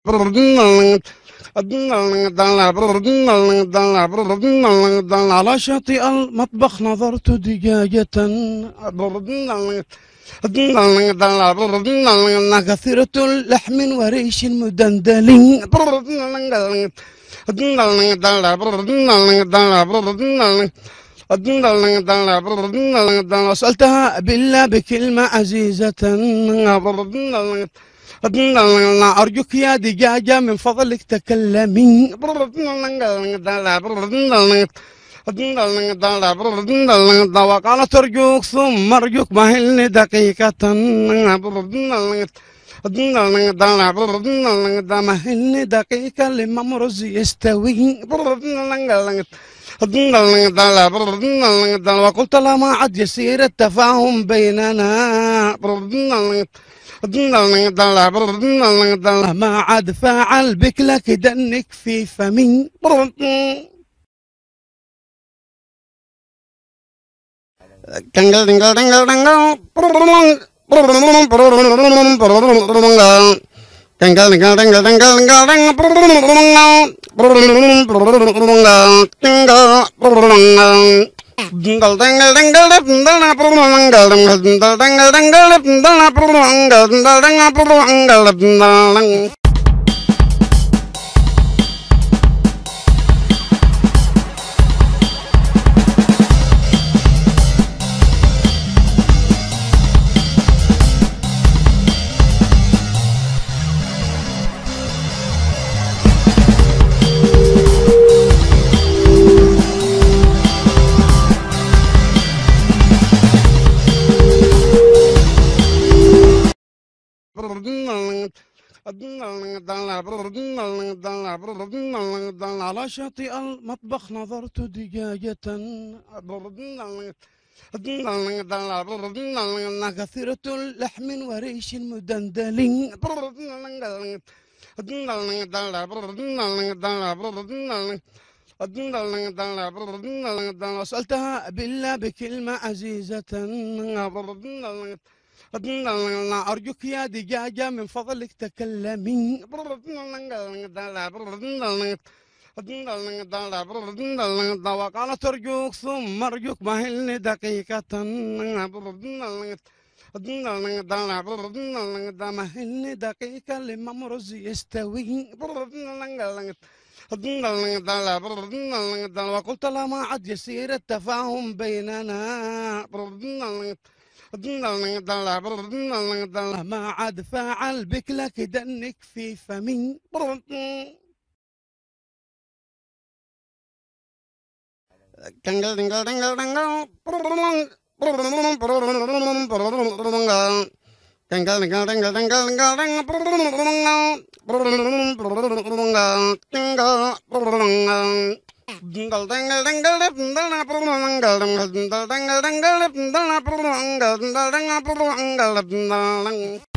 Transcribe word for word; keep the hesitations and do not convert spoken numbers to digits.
على شاطئ المطبخ نظرت دجاجة كثيرة اللحم وريش مدندل سألتها بالله بكلمة عزيزة أرجوك يا دجاجة من فضلك تكلمي وقالت أرجوك ثم أرجوك مهلني دقيقة مهلني دقيقة لما مرز يستوي وقلت لا ما عاد يصير التفاهم بيننا ما عاد فاعل بك لك دنك في فمي دنجل دنجل دنجل دنجل Tenggal tenggal tenggal tenggal tenggal tenggal على شاطئ المطبخ نظرت دجاجة كثيرة اللحم وريش مدندل سألتها بالله بكلمة عزيزة أرجوك يا دجاجة من فضلك تكلمي وقالت أرجوك ثم أرجوك مهلني دقيقة مهلني دقيقة لما مرز يستوي وقلت لا ما عاد يصير التفاهم بيننا ما عاد فاعل بك لك دنك في فمي تنجل تنجل تنجل تنجل tenggal tenggal tenggal tenggal tenggal tenggal